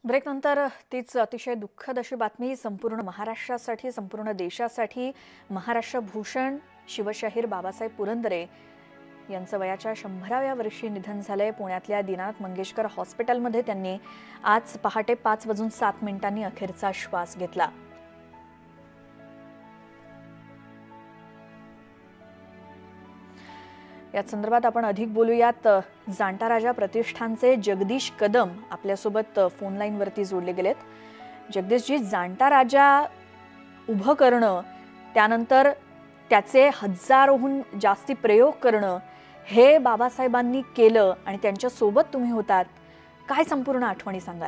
ब्रेकनंतर तीच अतिशय दुःखद अशी बातमी संपूर्ण महाराष्ट्रासाठी, संपूर्ण देशासाठी. महाराष्ट्र भूषण शिवशाहीर बाबासाहेब पुरंदरे यांचं वयाच्या 100व्या वर्षी निधन झालंय. पुण्यातल्या दीनानाथ मंगेशकर हॉस्पिटलमध्ये त्यांनी आज पहाटे 5:07 अखेरचा श्वास घेतला. या संदर्भात आपण अधिक बोलूयात. जाणता राजा प्रतिष्ठानचे जगदीश कदम आपल्यासोबत फोन लाईन वरती जोडले गेलेत. जगदीशजी, जाणता राजा उभं करणं, त्यानंतर त्याचे हजारोहून जास्ती प्रयोग करणं, हे बाबासाहेबांनी केलं आणि त्यांच्या सोबत तुम्ही होतात. काय संपूर्ण आठवणी सांगाल?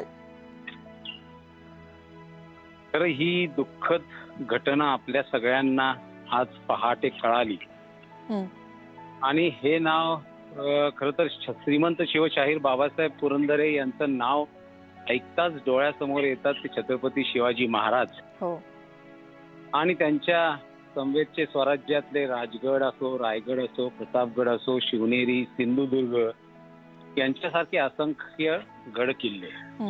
तर ही दुःखद घटना आपल्या सगळ्यांना आज पहाटे कळाली. आणि हे नाव खरं तर श्रीमंत शिवशाहीर बाबासाहेब पुरंदरे यांचं नाव ऐकताच डोळ्यासमोर येतात ते छत्रपती शिवाजी महाराज. हो. आणि त्यांच्या समवेतचे स्वराज्यातले राजगड असो, रायगड असो, प्रतापगड असो, शिवनेरी, सिंधुदुर्ग यांच्यासारखे असंख्य गड किल्ले.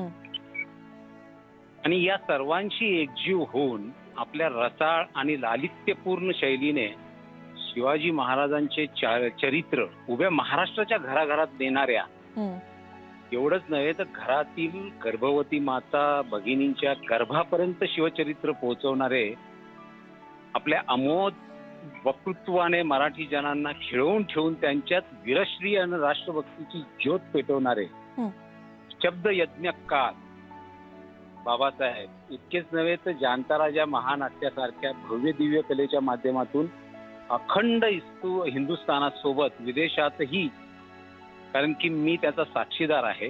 आणि या सर्वांची एकजीव होऊन आपल्या रसाळ आणि लालित्यपूर्ण शैलीने शिवाजी महाराजांचे चरित्र उभ्या महाराष्ट्राच्या घराघरात नेणाऱ्या, एवढंच नव्हे तर घरातील गर्भवती माता भगिनींच्या गर्भापर्यंत शिवचरित्र पोहोचवणारे, आपल्या अमोद वक्तृत्वाने मराठी जनांना खिळवून ठेवून त्यांच्यात वीरश्री आणि राष्ट्रभक्तीची ज्योत पेटवणारे शब्द यज्ञकार बाबासाहेब. इतकेच नव्हे तर जाणता राजा महानाट्यासारख्या भव्य दिव्य कलेच्या माध्यमातून अखंड हिंदुस्थानासोबत विदेशातही, कारण की मी त्याचा साक्षीदार आहे,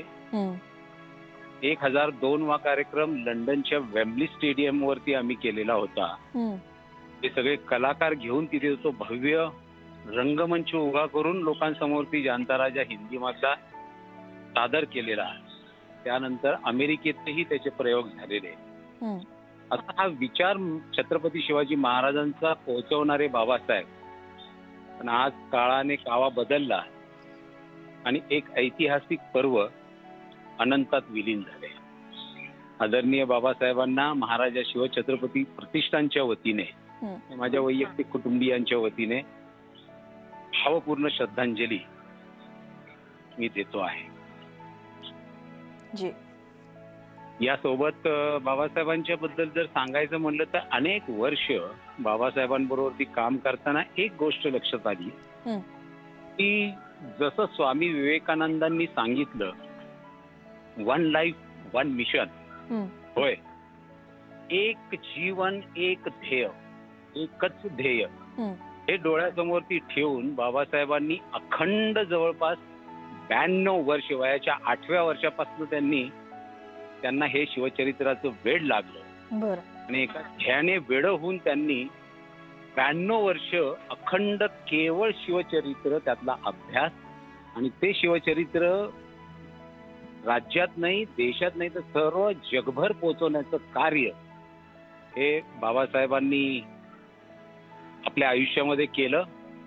1002वा कार्यक्रम लंडनच्या वेम्बली स्टेडियम वरती आम्ही केलेला होता. ते सगळे कलाकार घेऊन तिथे तो भव्य रंगमंच उभा करून लोकांसमोर ती जाणता राजा हिंदी मधला सादर केलेला. त्यानंतर अमेरिकेतही त्याचे प्रयोग झालेले. असा हा विचार छत्रपती शिवाजी महाराजांचा पोहोचवणारे बाबासाहेब. पण आज काळाने कावा बदलला आणि एक ऐतिहासिक पर्व अनंतात विलीन झाले. आदरणीय बाबासाहेबांना महाराजा शिवछत्रपती प्रतिष्ठानच्या वतीने, माझ्या वैयक्तिक कुटुंबियांच्या वतीने भावपूर्ण श्रद्धांजली मी देतो आहे. जी. यासोबत बाबासाहेबांच्या बद्दल जर सांगायचं म्हणलं तर अनेक वर्ष बाबासाहेबांबरोबर काम करताना एक गोष्ट लक्षात आली की जसं स्वामी विवेकानंदांनी सांगितलं, वन लाईफ वन मिशन. होय, एक जीवन एक ध्येय, एकच ध्येय, हे डोळ्यासमोर ठेवून बाबासाहेबांनी अखंड जवळपास 92 वर्ष, वयाच्या 8व्या वर्षापासून त्यांना हे शिवचरित्राचं वेड लागलं. आणि एका ध्याने वेड होऊन त्यांनी 92 वर्ष अखंड केवळ शिवचरित्र, त्यातला अभ्यास, आणि ते शिवचरित्र राज्यात नाही, देशात नाही तर सर्व जगभर पोहोचवण्याचं कार्य हे बाबासाहेबांनी आपल्या आयुष्यामध्ये केलं.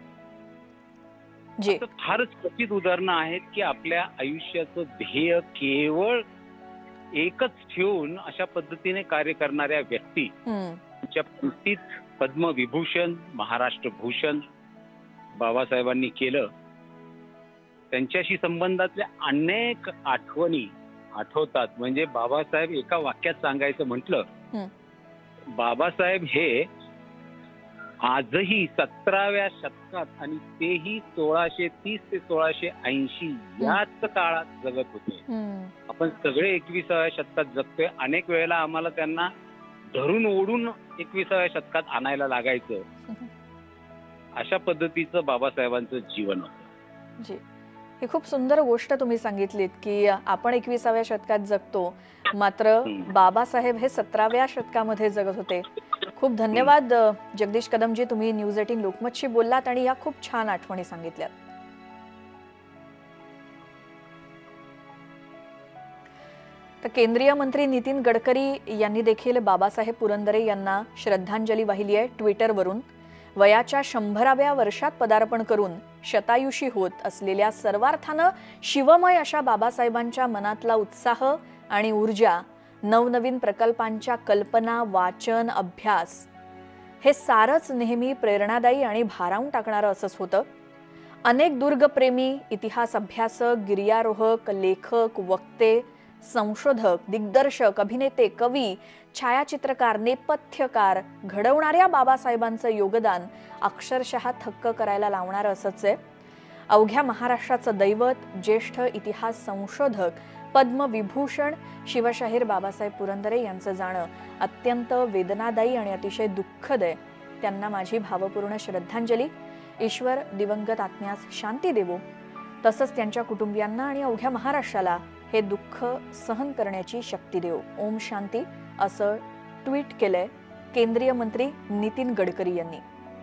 फारच क्वचित उदाहरणं आहेत की आपल्या आयुष्याचं ध्येय केवळ एकच ठेवून अशा पद्धतीने कार्य करणाऱ्या व्यक्ती, त्यांच्या पंक्तीत पद्मविभूषण, महाराष्ट्र भूषण बाबासाहेबांनी केलं. त्यांच्याशी संबंधातल्या अनेक आठवणी आठवतात. म्हणजे बाबासाहेब, एका वाक्यात सांगायचं म्हटलं, बाबासाहेब हे आजही 17व्या शतकात, आणि तेही 1630 ते 1680 याच काळात जगत होते. आपण सगळे 21व्या शतकात जगतोय. अनेक वेळेला आम्हाला त्यांना धरून ओढून 21व्या शतकात आणायला लागायचं. अशा पद्धतीचं बाबासाहेबांचं जीवन होतं. जी, ही खूप सुंदर गोष्ट तुम्ही सांगितलीत की आपण 21व्या शतकात जगतो, मात्र बाबासाहेब हे 17व्या शतकामध्ये जगत होते. खूप धन्यवाद जगदीश कदमजी, तुम्ही न्यूज 18 लोकमतशी बोललात आणि या खूप छान आठवणी सांगितल्यात. तर केंद्रीय मंत्री नितीन गडकरी यांनी देखील बाबासाहेब पुरंदरे यांना श्रद्धांजली वाहिली आहे ट्विटरवरून. वयाच्या 100व्या वर्षात पदार्पण करून शतायुषी होत असलेल्या, सर्वार्थानं शिवमय अशा बाबासाहेबांच्या मनातला उत्साह आणि ऊर्जा नवनवीन प्रकल्पांच्या कल्पना, वाचन, अभ्यास हे सारच नेहमी प्रेरणादायी आणि भारावून टाकणारं असंच होतं. अनेक दुर्गप्रेमी, इतिहास अभ्यासक, गिर्यारोहक, लेखक, वक्ते, संशोधक, दिग्दर्शक, अभिनेते, कवी, छायाचित्रकार, नेपथ्यकार घडवणाऱ्या बाबासाहेबांचं योगदान अक्षरशः थक्क करायला लावणारं असंच आहे. अवघ्या महाराष्ट्राचं दैवत, ज्येष्ठ इतिहास संशोधक, पद्मविभूषण शिवशाहीर बाबासाहेब पुरंदरे यांचं जाणं अत्यंत वेदनादायी आणि अतिशय दुःखद आहे. त्यांना माझी भावपूर्ण श्रद्धांजली. ईश्वर दिवंगत आत्म्यास शांती देवो. तसंच त्यांच्या कुटुंबियांना आणि अवघ्या महाराष्ट्राला हे दुःख सहन करण्याची शक्ती देवो. ओम शांती असं ट्विट केलंय केंद्रीय मंत्री नितीन गडकरी यांनी.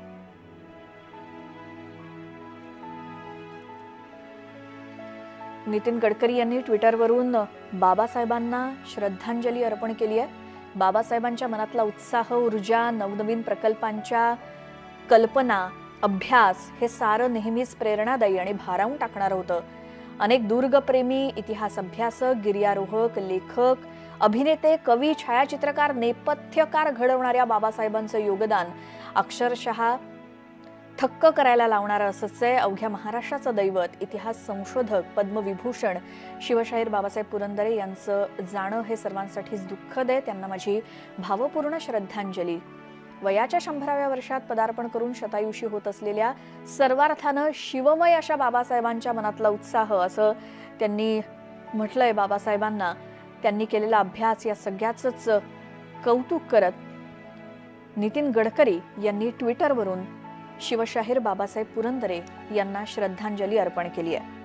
नितीन गडकरी यांनी ट्विटरवरून बाबासाहेबांना श्रद्धांजली अर्पण केली आहे. बाबासाहेबांच्या मनातला उत्साह, ऊर्जा, नवनवीन प्रकल्पांच्या कल्पना, अभ्यास हे सारं नेहमीच प्रेरणादायी आणि भारावून टाकणारं होतं. अनेक दुर्गप्रेमी, इतिहास अभ्यासक, गिर्यारोहक, लेखक, अभिनेते, कवी, छायाचित्रकार, नेपथ्यकार घडवणाऱ्या बाबासाहेबांचं योगदान अक्षरशः थक्क करायला लावणारं असंच आहे. अवघ्या महाराष्ट्राचं दैवत, इतिहास संशोधक, पद्मविभूषण शिवशाहीर बाबासाहेब पुरंदरे यांचं जाणं हे सर्वांसाठीच दुःखद आहे. त्यांना माझी भावपूर्ण श्रद्धांजली. वयाच्या 100व्या वर्षात पदार्पण करून शतायुषी होत असलेल्या सर्वार्थानं शिवमय अशा बाबासाहेबांच्या मनातला उत्साह असं त्यांनी म्हटलंय. बाबासाहेबांना त्यांनी केलेला अभ्यास या सगळ्याचंच कौतुक करत नितीन गडकरी यांनी ट्विटरवरून शिवशाहीर बाबासाहेब पुरंदरे यांना श्रद्धांजली अर्पण केली आहे.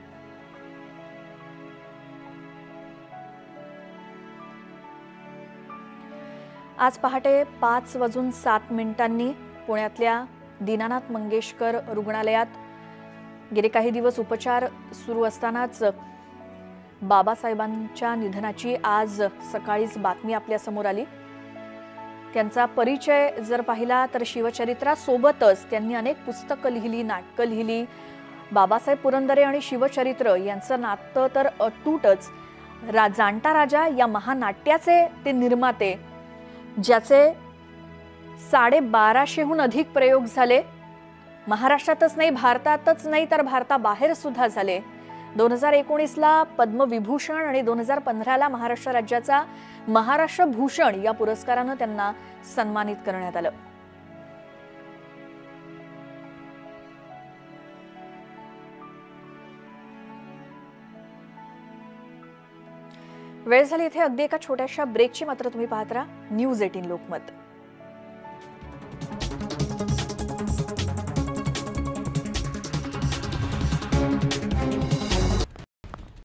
आज पहाटे 5:07 पुण्यातल्या दीनानाथ मंगेशकर रुग्णालयात गेले काही दिवस उपचार सुरू असतानाच बाबासाहेबांच्या निधनाची आज सकाळीच बातमी आपल्या समोर आली. त्यांचा परिचय जर पाहिला तर शिवचरित्रासोबतच त्यांनी अनेक पुस्तकं लिहिली, नाटकं लिहिली. बाबासाहेब पुरंदरे आणि शिवचरित्र यांचं नातं तर अतूटच. जाणता राजा या महानाट्याचे ते निर्माते, ज्याचे 1250हून अधिक प्रयोग झाले. महाराष्ट्रातच नाही, भारतातच नाही तर भारताबाहेर सुद्धा झाले. 2019ला पद्मविभूषण आणि 2015ला महाराष्ट्र राज्याचा महाराष्ट्र भूषण या पुरस्कारानं त्यांना सन्मानित करण्यात आलं. वेळ झाली इथे अगदी एका छोट्याशा ब्रेकची. मात्र तुम्ही पाहत राहा न्यूज 18 लोकमत.